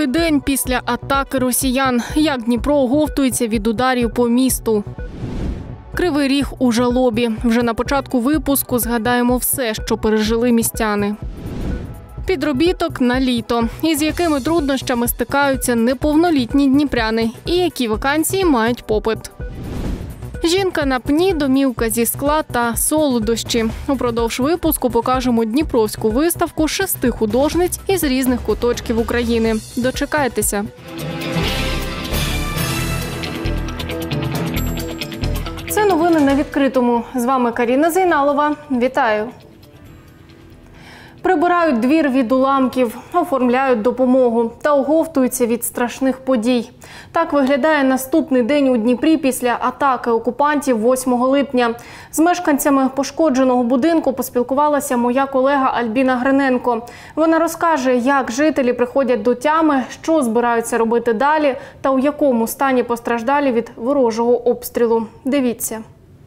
день після атаки росіян. Як Дніпро оговтується від ударів по місту. Кривий Ріг у жалобі. Вже на початку випуску згадаємо все, що пережили містяни. Підробіток на літо. Із якими труднощами стикаються неповнолітні дніпряни. І які вакансії мають попит. Жінка на пні, домівка зі скла та солодощі. Упродовж випуску покажемо дніпровську виставку 6 художниць із різних куточків України. Дочекайтеся. Це новини на відкритому. З вами Каріна Зейналова. Вітаю. Прибирають двір від уламків, оформляють допомогу та оговтуються від страшних подій. Так виглядає наступний день у Дніпрі після атаки окупантів 8 липня. З мешканцями пошкодженого будинку поспілкувалася моя колега Альбіна Гриненко. Вона розкаже, як жителі приходять до тями, що збираються робити далі та у якому стані постраждалі від ворожого обстрілу. Дивіться.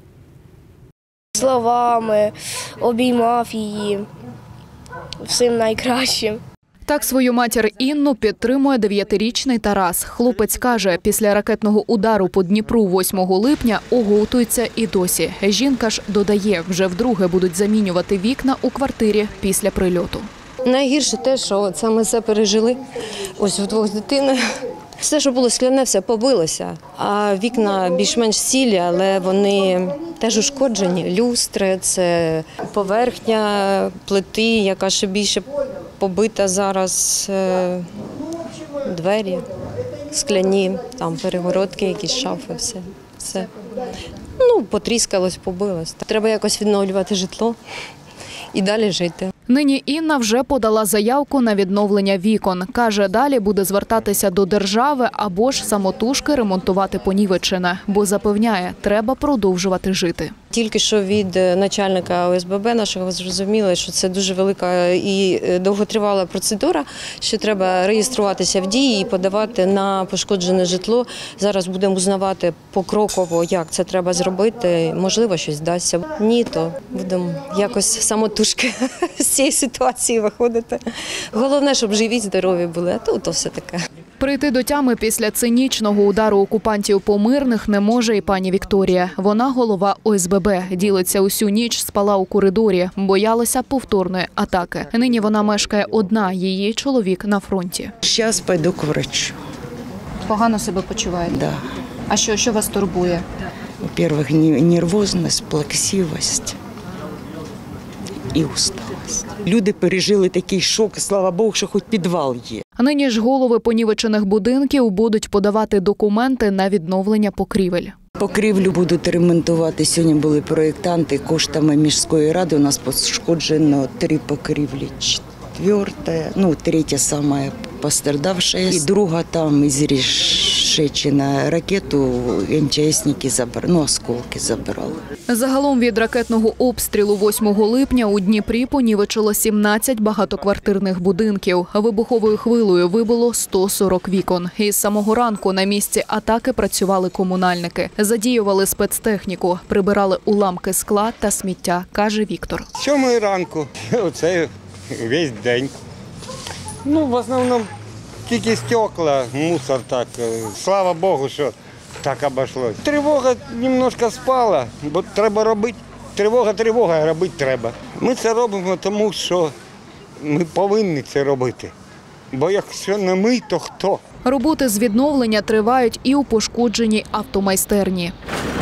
Словами обіймав її. Всім найкращим. Так свою матір Інну підтримує 9-річний Тарас. Хлопець каже, після ракетного удару по Дніпру 8 липня оговтується і досі. Жінка ж додає, вже вдруге будуть замінювати вікна у квартирі після прильоту. Найгірше те, що це ми все пережили. Ось вдвох з дитиною. Все, що було скляне, все побилося. А вікна більш-менш цілі, але вони теж ушкоджені. Люстри, це поверхня плити, яка ще більше побита зараз. Двері скляні, там перегородки, якісь шафи, все. Потріскалось, побилось. Треба якось відновлювати житло і далі жити. Нині Інна вже подала заявку на відновлення вікон. Каже, далі буде звертатися до держави або ж самотужки ремонтувати понівечене, бо запевняє, треба продовжувати жити. Тільки що від начальника ОСББ нашого зрозуміли, що це дуже велика і довготривала процедура, що треба реєструватися в дії і подавати на пошкоджене житло. Зараз будемо узнавати покроково, як це треба зробити. Можливо, щось вдасться. Ні, то будемо якось самотужки з цієї ситуації виходити. Головне, щоб живі, здорові були, а то все таке. Прийти до тями після цинічного удару окупантів по мирних не може і пані Вікторія. Вона голова ОСББ. Ділиться, усю ніч спала у коридорі, боялася повторної атаки. Нині вона мешкає одна, її чоловік на фронті. Зараз піду к врачу. Погано себе почуваєте? Да. А що вас турбує? Во-первых, нервозність, плаксивість і усталость. Люди пережили такий шок, слава Богу, що хоч підвал є. Нині ж голови понівечених будинків будуть подавати документи на відновлення покрівель. Покрівлю будуть ремонтувати. Сьогодні були проєктанти. Коштами міської ради у нас пошкоджено 3 покрівлі. Третя сама пострадавша. І друга там із Рішечина ракету МЧСники забрали, осколки забрали. Загалом від ракетного обстрілу 8 липня у Дніпрі понівечило 17 багатоквартирних будинків. Вибуховою хвилею вибило 140 вікон. Із самого ранку на місці атаки працювали комунальники. Задіювали спецтехніку, прибирали уламки скла та сміття, каже Віктор. 7 ранку, оце весь день. В основному тільки стекла, мусор так. Слава Богу, що так обійшлося. Тривога немножко спала, бо треба робити. Тривога, а робити треба. Ми це робимо, тому що ми повинні це робити. Бо якщо не ми, то хто? Роботи з відновлення тривають і у пошкодженій автомайстерні.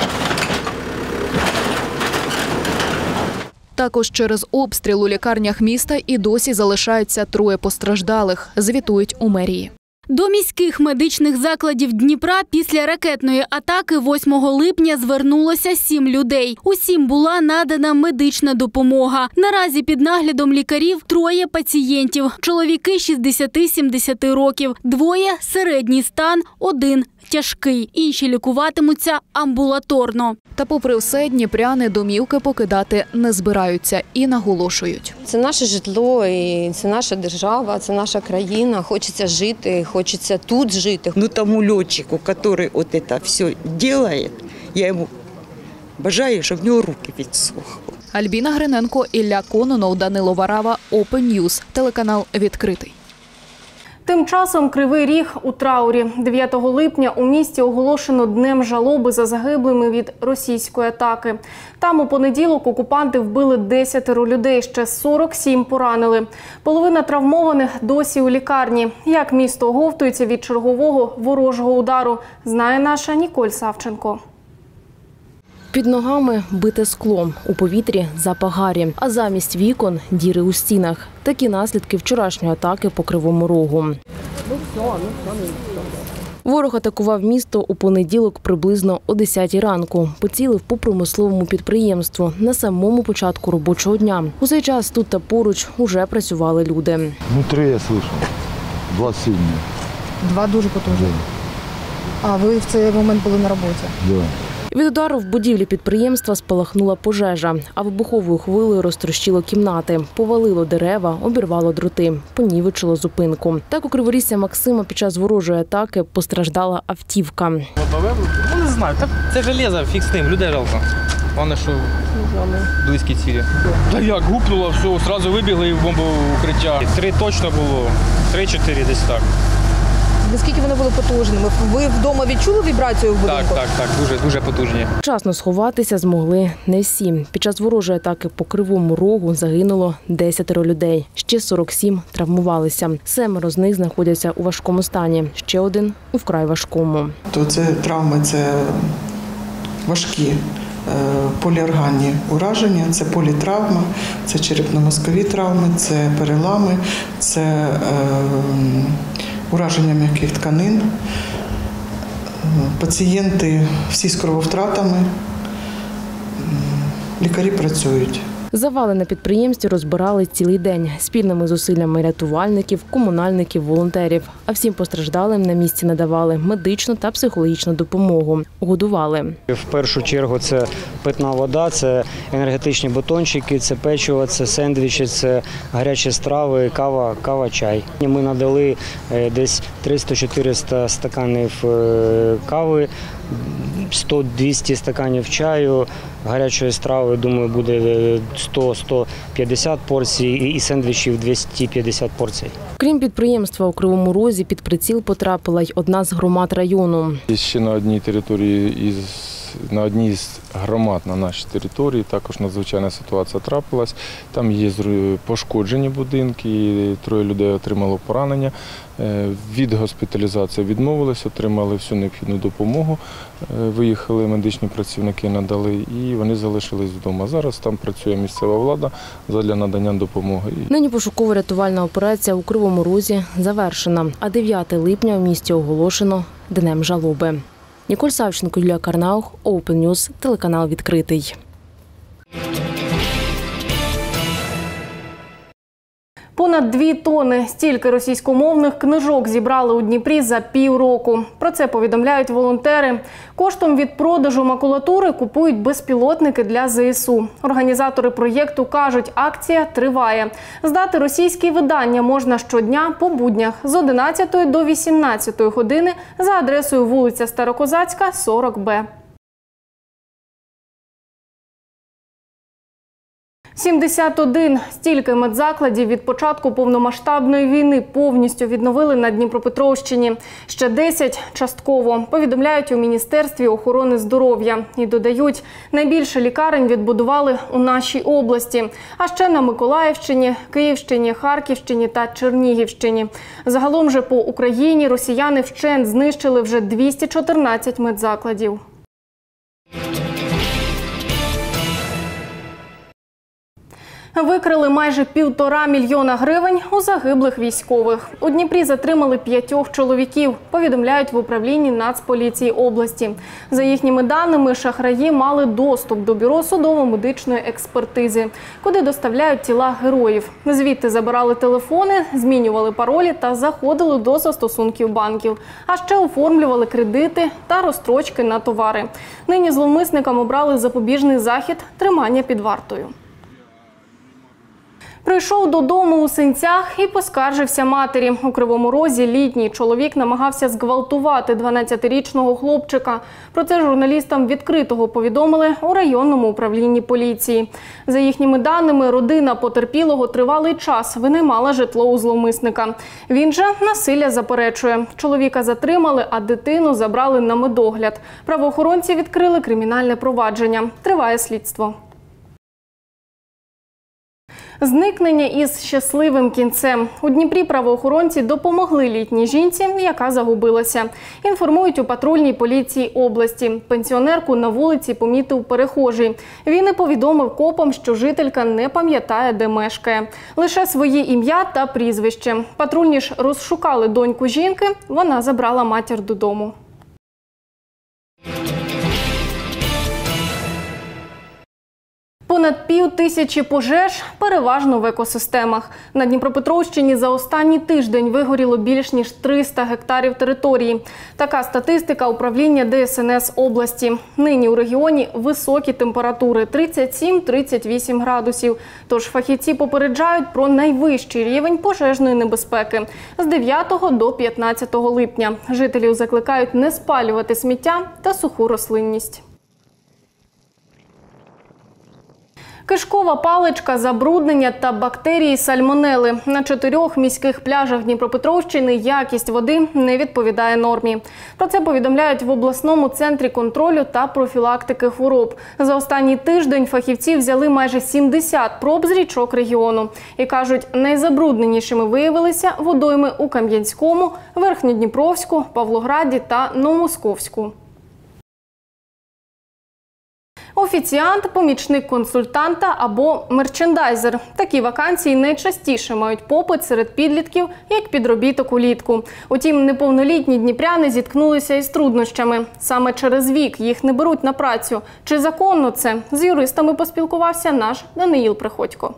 Також через обстріл у лікарнях міста і досі залишаються 3 постраждалих, звітують у мерії. До міських медичних закладів Дніпра після ракетної атаки 8 липня звернулося 7 людей. Усім була надана медична допомога. Наразі під наглядом лікарів 3 пацієнтів. Чоловіки 60-70 років, 2 – середній стан, 1 – тяжкий. Інші лікуватимуться амбулаторно. Та попри все, дніпряни домівки покидати не збираються і наголошують. Це наше житло, і це наша держава, це наша країна. Хочеться жити, хочеться тут жити. Тому льотчику, який це все робить, я йому бажаю, щоб в нього руки відсохли. Альбіна Гриненко, Ілля Кононов, Данило Варава, Open News, телеканал «Відкритий». Тим часом Кривий Ріг у траурі. 9 липня у місті оголошено Днем жалоби за загиблими від російської атаки. Там у понеділок окупанти вбили 10 людей, ще 47 поранили. Половина травмованих досі у лікарні. Як місто оговтується від чергового ворожого удару, знає наша Ніколь Савченко. Під ногами бите скло, у повітрі запах гарі, а замість вікон – діри у стінах. Такі наслідки вчорашньої атаки по Кривому Рогу. Ворог атакував місто у понеділок приблизно о 10-й ранку. Поцілив по промисловому підприємству на самому початку робочого дня. У цей час тут та поруч уже працювали люди. 3 я слышав, 2 сильні. 2 дуже потужні? А ви в цей момент були на роботі? Да. Від удару в будівлі підприємства спалахнула пожежа, а вибуховою хвилею розтрощило кімнати, повалило дерева, обірвало дроти, понівечило зупинку. Так у Криворіжця Максима під час ворожої атаки постраждала автівка. Ну, не знаю, це железо, фіг з ним, людей жалко. Вони що близькі цілі. Та як, гупнуло, все, одразу вибігли і в бомбоукриття. 3 точно було, 3-4 десь так. Наскільки вони були потужними? Ви вдома відчули вібрацію в будинку? Так, дуже потужні. Вчасно сховатися змогли не всі. Під час ворожої атаки по Кривому Рогу загинуло 10 людей. Ще 47 травмувалися. 7 з них знаходяться у важкому стані. Ще 1 у вкрай важкому. То це травми, це важкі поліорганні ураження, це політравма, це черепно-мозкові травми, це перелами, це ураження м'яких тканин. Пацієнти всі з крововтратами, лікарі працюють. Завали на підприємстві розбирали цілий день спільними зусиллями рятувальників, комунальників, волонтерів. А всім постраждалим на місці надавали медичну та психологічну допомогу. Годували. В першу чергу це питна вода, це енергетичні батончики, це печиво, це сендвічі, це гарячі страви, кава, чай. Ми надали десь 300-400 стаканів кави, 100-200 стаканів чаю, гарячої страви, думаю, буде 100-150 порцій і сендвічів 250 порцій. Крім підприємства у Кривому Розі, під приціл потрапила й одна з громад району. Ще на одній території, на одній з громад на нашій території також надзвичайна ситуація трапилась. Там є пошкоджені будинки, 3 людей отримало поранення. Від госпіталізації відмовились, отримали всю необхідну допомогу. Виїхали медичні працівники, надали і вони залишились вдома. Зараз там працює місцева влада для надання допомоги. Нині пошуково-рятувальна операція у Кривому Розі завершена, а 9 липня у місті оголошено Днем жалоби. Ніколь Савченко, Юлія Карнаух, Open News, телеканал «Відкритий». Понад 2 тонни – стільки російськомовних книжок зібрали у Дніпрі за півроку. Про це повідомляють волонтери. Коштом від продажу макулатури купують безпілотники для ЗСУ. Організатори проєкту кажуть, акція триває. Здати російські видання можна щодня по буднях з 11 до 18 години за адресою вулиця Старокозацька, 40Б. 71 – стільки медзакладів від початку повномасштабної війни повністю відновили на Дніпропетровщині. Ще 10 – частково, повідомляють у Міністерстві охорони здоров'я. І додають, найбільше лікарень відбудували у нашій області. А ще на Миколаївщині, Київщині, Харківщині та Чернігівщині. Загалом же по Україні росіяни вщент знищили вже 214 медзакладів. Викрили майже 1,5 мільйона гривень у загиблих військових. У Дніпрі затримали 5 чоловіків, повідомляють в управлінні Нацполіції області. За їхніми даними, шахраї мали доступ до бюро судово-медичної експертизи, куди доставляють тіла героїв. Звідти забирали телефони, змінювали паролі та заходили до застосунків банків. А ще оформлювали кредити та розстрочки на товари. Нині зловмисникам обрали запобіжний захід – тримання під вартою. Прийшов додому у синцях і поскаржився матері. У Кривому Розі літній чоловік намагався зґвалтувати 12-річного хлопчика. Про це журналістам відкритого повідомили у районному управлінні поліції. За їхніми даними, родина потерпілого тривалий час винаймала житло у зловмисника. Він же насилля заперечує. Чоловіка затримали, а дитину забрали на медогляд. Правоохоронці відкрили кримінальне провадження. Триває слідство. Зникнення із щасливим кінцем. У Дніпрі правоохоронці допомогли літній жінці, яка загубилася. Інформують у патрульній поліції області. Пенсіонерку на вулиці помітив перехожий. Він і повідомив копам, що жителька не пам'ятає, де мешкає. Лише своє ім'я та прізвище. Патрульні ж розшукали доньку жінки, вона забрала матір додому. Понад 5000 пожеж, переважно в екосистемах. На Дніпропетровщині за останній тиждень вигоріло більш ніж 300 гектарів території. Така статистика управління ДСНС області. Нині у регіоні високі температури – 37-38 градусів. Тож фахівці попереджають про найвищий рівень пожежної небезпеки з 9 до 15 липня. Жителів закликають не спалювати сміття та суху рослинність. Кишкова паличка, забруднення та бактерії сальмонели. На 4 міських пляжах Дніпропетровщини якість води не відповідає нормі. Про це повідомляють в обласному центрі контролю та профілактики хвороб. За останній тиждень фахівці взяли майже 70 проб з річок регіону. І кажуть, найзабрудненішими виявилися водойми у Кам'янському, Верхньодніпровську, Павлограді та Новомосковську. Офіціант, помічник консультанта або мерчендайзер. Такі вакансії найчастіше мають попит серед підлітків, як підробіток улітку. Утім, неповнолітні дніпряни зіткнулися із труднощами. Саме через вік їх не беруть на працю. Чи законно це? З юристами поспілкувався наш Даниїл Приходько.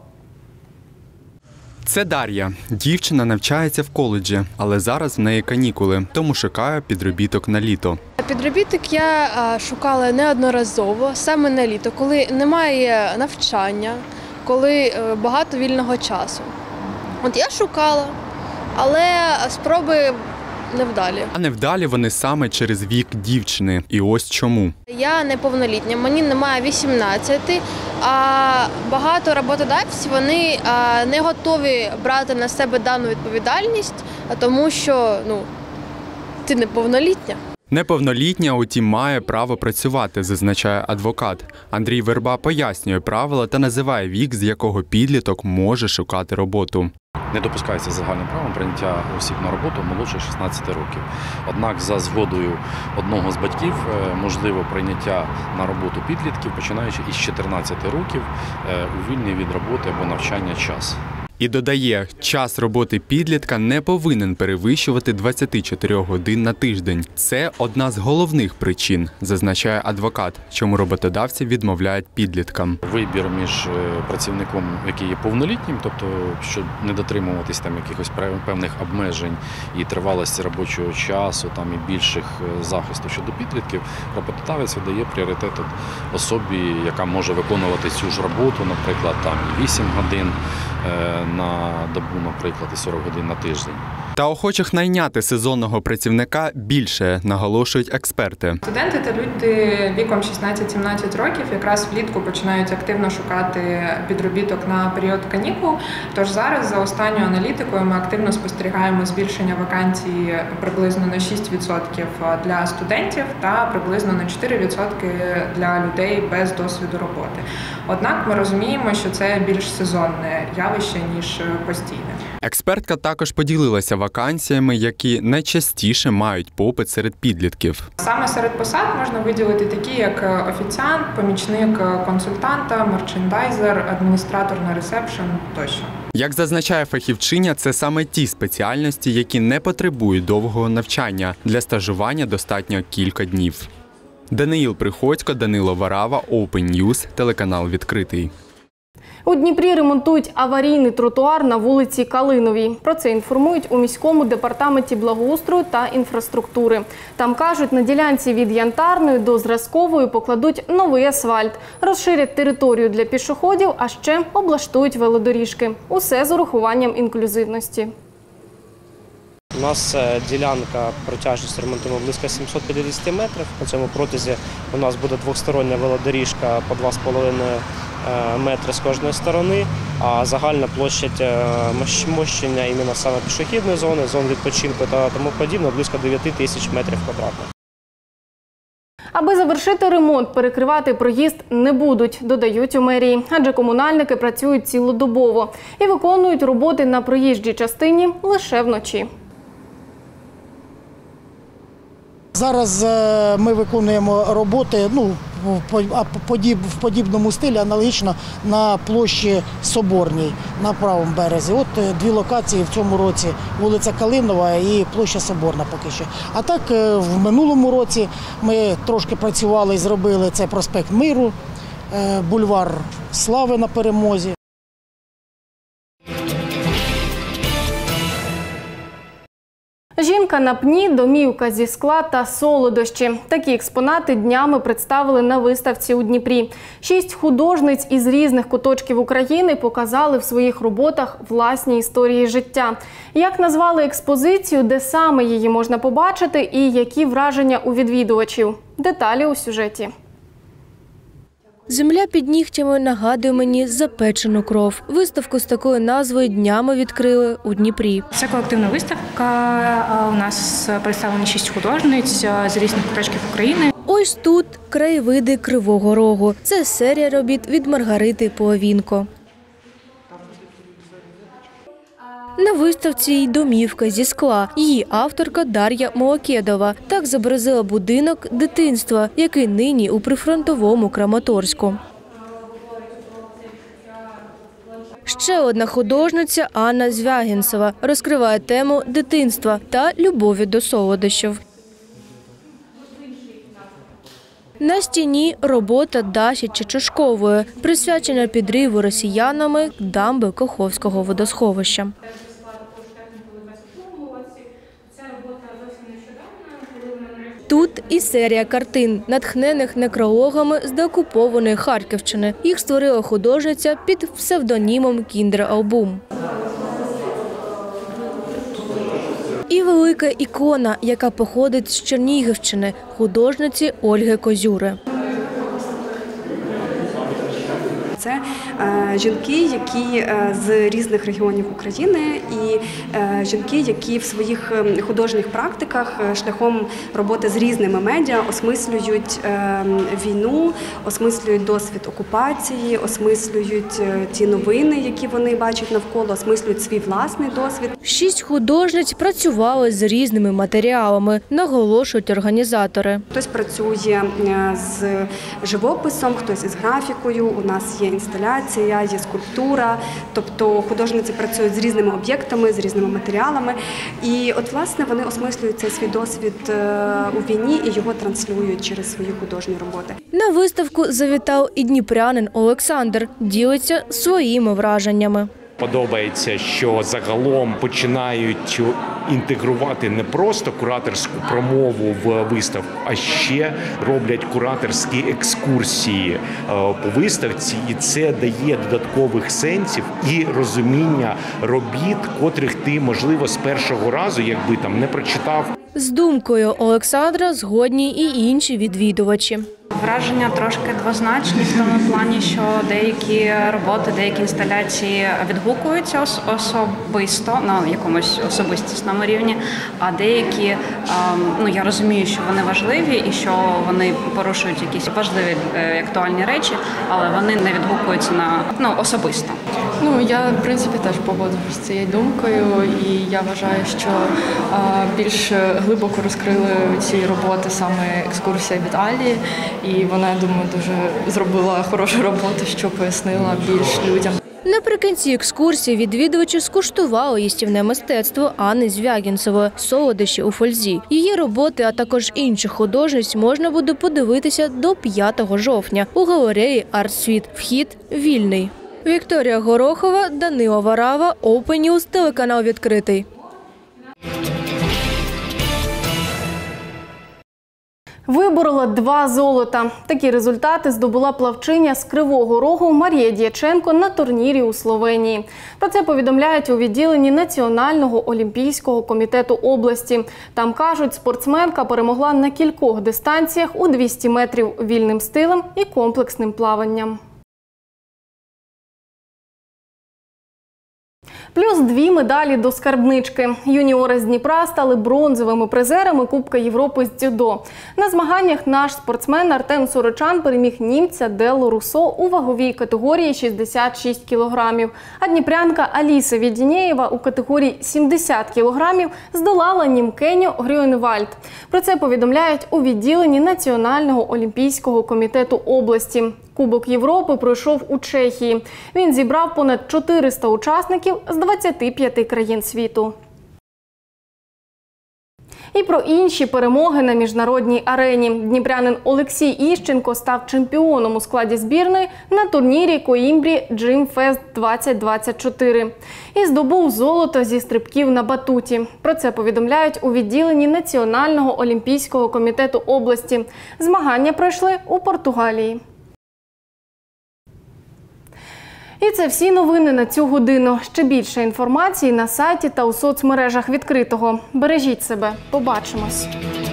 Це Дар'я. Дівчина навчається в коледжі, але зараз в неї канікули, тому шукає підробіток на літо. Підробіток я шукала неодноразово, саме на літо, коли немає навчання, коли багато вільного часу. От я шукала, але спроби невдалі. А невдалі вони саме через вік дівчини. І ось чому. Я неповнолітня, мені немає 18, а багато роботодавців вони не готові брати на себе дану відповідальність, тому що ти неповнолітня. Неповнолітня, утім, має право працювати, зазначає адвокат. Андрій Верба пояснює правила та називає вік, з якого підліток може шукати роботу. Не допускається загальним правом прийняття осіб на роботу молодше 16 років. Однак за згодою одного з батьків можливо прийняття на роботу підлітків, починаючи із 14 років у вільний від роботи або навчання час. І додає, час роботи підлітка не повинен перевищувати 24 годин на тиждень. Це одна з головних причин, зазначає адвокат, чому роботодавці відмовляють підліткам. Вибір між працівником, який є повнолітнім, тобто щоб не дотримуватись там якихось певних обмежень і тривалості робочого часу, там і більших захисту щодо підлітків, роботодавець видає пріоритет особі, яка може виконувати цю ж роботу, наприклад, там і 8 годин на добу, наприклад, і 40 годин на тиждень. Та охочих найняти сезонного працівника більше, наголошують експерти. Студенти та люди віком 16-17 років якраз влітку починають активно шукати підробіток на період канікул. Тож зараз за останньою аналітикою ми активно спостерігаємо збільшення вакансій приблизно на 6% для студентів та приблизно на 4% для людей без досвіду роботи. Однак ми розуміємо, що це більш сезонне явище, ніж постійне. Експертка також поділилася вакансіями, які найчастіше мають попит серед підлітків. Саме серед посад можна виділити такі, як офіціант, помічник консультанта, мерчендайзер, адміністратор на ресепшн тощо. Як зазначає фахівчиня, це саме ті спеціальності, які не потребують довгого навчання. Для стажування достатньо кілька днів. Даниїл Приходько, Данило Варава, Open News, телеканал «Відкритий». У Дніпрі ремонтують аварійний тротуар на вулиці Калиновій. Про це інформують у міському департаменті благоустрою та інфраструктури. Там кажуть, на ділянці від Янтарної до Зразкової покладуть новий асфальт, розширять територію для пішоходів, а ще облаштують велодоріжки. Усе з урахуванням інклюзивності. У нас ділянка протяжністю ремонтуємо близько 750 метрів. На цьому протязі у нас буде двостороння велодоріжка по 2,5 метри з кожної сторони, а загальна площадь мощення іменно саме пішохідної зони, зон відпочинку та тому подібне близько 9 тисяч метрів квадратних. Аби завершити ремонт, перекривати проїзд не будуть, додають у мерії, адже комунальники працюють цілодобово і виконують роботи на проїжджій частині лише вночі. Зараз ми виконуємо роботи в подібному стилі, аналогічно на площі Соборній на правому березі. От дві локації в цьому році – вулиця Калинова і площа Соборна поки що. А так в минулому році ми трошки працювали і зробили це проспект Миру, бульвар Слави на Перемозі. Жінка на пні, домівка зі скла та солодощі. Такі експонати днями представили на виставці у Дніпрі. 6 художниць із різних куточків України показали в своїх роботах власні історії життя. Як назвали експозицію, де саме її можна побачити і які враження у відвідувачів? Деталі у сюжеті. Земля під нігтями нагадує мені запечену кров. Виставку з такою назвою днями відкрили у Дніпрі. Це колективна виставка. У нас представлені 6 художниць з різних куточків України. Ось тут краєвиди Кривого Рогу. Це серія робіт від Маргарити Половінко. На виставці й домівка зі скла. Її авторка Дар'я Молокедова. Так зобразила будинок дитинства, який нині у прифронтовому Краматорську. Ще одна художниця Анна Звягінцева розкриває тему дитинства та любові до солодощів. На стіні робота Даші Чечушкової, присвячена підриву росіянами дамби Каховського водосховища. Тут і серія картин, натхнених некрологами з деокупованої Харківщини. Їх створила художниця під псевдонімом «Кіндер-Албум». І велика ікона, яка походить з Чернігівщини, художниці Ольги Козюри. Це жінки, які з різних регіонів України, і жінки, які в своїх художніх практиках шляхом роботи з різними медіа осмислюють війну, осмислюють досвід окупації, осмислюють ті новини, які вони бачать навколо, осмислюють свій власний досвід. 6 художниць працювали з різними матеріалами, наголошують організатори. Хтось працює з живописом, хтось із графікою, у нас є інсталяція, є скульптура, тобто художниці працюють з різними об'єктами, з різними матеріалами. І от, власне, вони осмислюють цей свій досвід у війні і його транслюють через свої художні роботи. На виставку завітав і дніпрянин Олександр, ділиться своїми враженнями. Подобається, що загалом починають інтегрувати не просто кураторську промову в виставку, а ще роблять кураторські екскурсії по виставці, і це дає додаткових сенсів і розуміння робіт, котрих ти, можливо, з першого разу, якби там не прочитав. З думкою Олександра згодні і інші відвідувачі. Враження трошки двозначні в тому плані, що деякі роботи, деякі інсталяції відгукуються особисто, на якомусь особистісному рівні, а деякі, я розумію, що вони важливі і що вони порушують якісь важливі актуальні речі, але вони не відгукуються на особисто. Я, в принципі, теж погоджуюсь з цією думкою, і я вважаю, що більш глибоко розкрили ці роботи саме екскурсія від Алії, і вона, я думаю, дуже зробила хорошу роботу, що пояснила більш людям. Наприкінці екскурсії відвідувачі скуштували їстівне мистецтво Анни Звягінцевої «Солодощі у фользі». Її роботи, а також інших художниць можна буде подивитися до 5 жовтня у галереї «Арт-світ». Вхід вільний. Вікторія Горохова, Данило Варава, Open News, телеканал «Відкритий». Виборола 2 золота. Такі результати здобула плавчиня з Кривого Рогу Марія Дяченко на турнірі у Словенії. Про це повідомляють у відділенні Національного олімпійського комітету області. Там кажуть, спортсменка перемогла на кількох дистанціях у 200 метрів вільним стилем і комплексним плаванням. Плюс 2 медалі до скарбнички. Юніори з Дніпра стали бронзовими призерами Кубка Європи з дзюдо. На змаганнях наш спортсмен Артем Сорочан переміг німця Делло Руссо у ваговій категорії 66 кілограмів. А дніпрянка Аліса Відінєєва у категорії 70 кілограмів здолала німкеню Грюневальд. Про це повідомляють у відділенні Національного олімпійського комітету області. Кубок Європи пройшов у Чехії. Він зібрав понад 400 учасників з 25 країн світу. І про інші перемоги на міжнародній арені. Дніпрянин Олексій Іщенко став чемпіоном у складі збірної на турнірі Коімбрі Gym Fest 2024 і здобув золото зі стрибків на батуті. Про це повідомляють у відділенні Національного олімпійського комітету області. Змагання пройшли у Португалії. І це всі новини на цю годину. Ще більше інформації на сайті та у соцмережах відкритого. Бережіть себе. Побачимось.